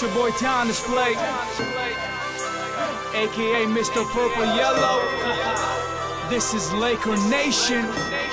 your boy Town Display, aka Mr. Purple Yellow. This is Laker Nation.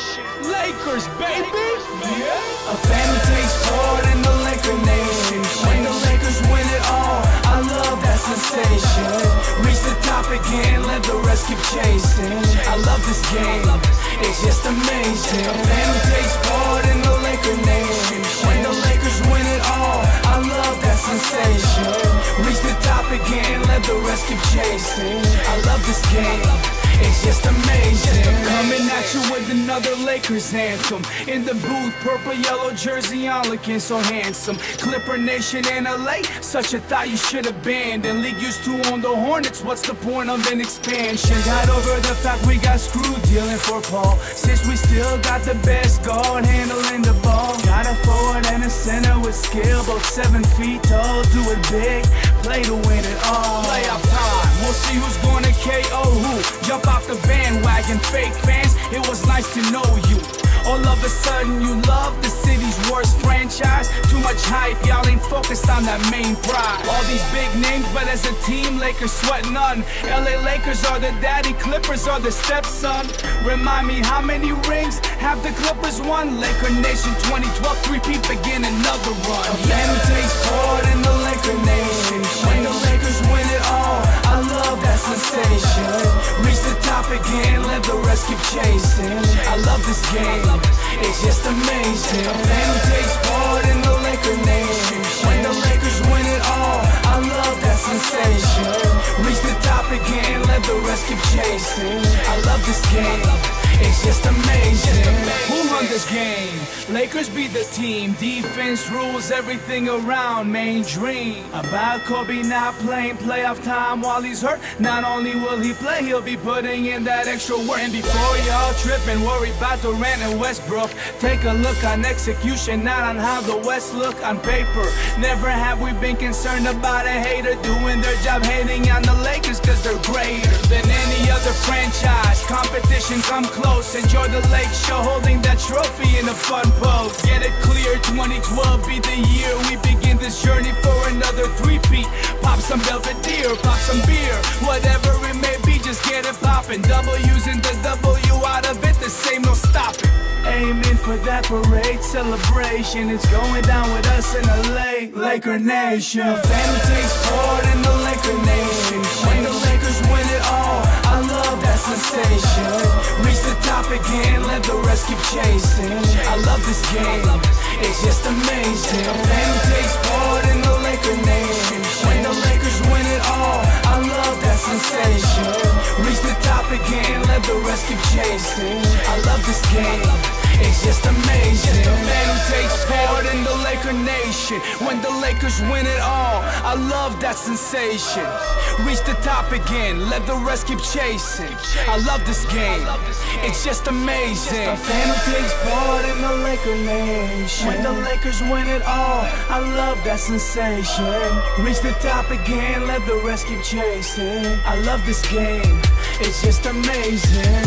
Lakers, baby! Yeah. A family takes part in the Laker Nation. When the Lakers win it all, I love that sensation. Reach the top again, let the rest keep chasing. I love this game, it's just amazing. A family takes part in the Laker Nation. When the Lakers win it all, I love that sensation. Reach the top again, let the rest keep chasing. I love this game, it's just amazing. Coming at you with another Lakers anthem. In the booth, purple yellow jersey on, looking so handsome. Clipper Nation in LA, such a thought you should abandon. League used to own the Hornets, what's the point of an expansion? Got over the fact we got screwed dealing for Paul, since we still got the best guard handling the ball. Got a forward and a center with skill, both 7 feet tall. Do it big, play to win it all. Playoff time, we'll see who's gonna KO who. Jump off the bandwagon, fake fans, it was nice to know you. All of a sudden you love the city's worst franchise. Too much hype, y'all ain't focused on that main prize. All these big names, but as a team, Lakers sweat none. LA Lakers are the daddy, Clippers are the stepson. Remind me, how many rings have the Clippers won? Laker Nation 2012, three-peat, begin another run. A family takes part in the Laker Nation. When the Lakers win it all, I love that sensation. Reach the top again, let the rest keep chasing. I love this game, it's just amazing. A family takes part in the Laker Nation. When the Lakers win it all, I love that sensation. Reach the top again, let the rest keep chasing. I love this game, it's just amazing. Who run this game? Lakers be the team. Defense rules everything around. Main dream about Kobe not playing playoff time while he's hurt. Not only will he play, he'll be putting in that extra work. And before y'all trip and worry about Durant and Westbrook, take a look on execution, not on how the West look on paper. Never have we been concerned about a hater doing their job, hating on the Lakers cause they're greater than any other franchise. Competition come close, enjoy the Lake Show, holding that trophy in a fun pose. Get it clear, 2012 be the year we begin this journey for another three-peat. Pop some Belvedere, pop some beer, whatever it may be, just get it poppin'. W's and the W out of it, the same, no stopping. Aiming for that parade celebration, it's going down with us in LA. Laker Nation. A family takes part in the Laker Nation. When the Lakers win it all, I love that sensation. Reach the top again, let the rest keep chasing. I love this game, it's just amazing. A family takes part in the Laker Nation. When the Lakers win it all, I love that sensation. Reach the top again, let the rest keep chasing. I love this game, it's just amazing. The man who takes part in the Laker Nation. When the Lakers win it all, I love that sensation. Reach the top again, let the rest keep chasing. I love this game, it's just amazing. A family takes part in the Laker Nation. When the Lakers win it all, I love that sensation. Reach the top again, let the rest keep chasing. I love this game, it's just amazing.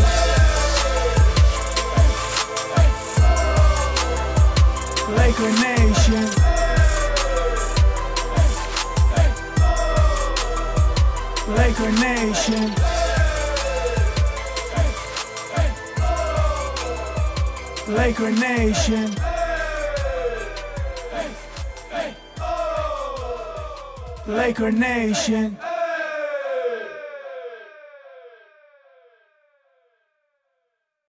Laker Nation. Laker Nation. Laker Nation. Laker Nation.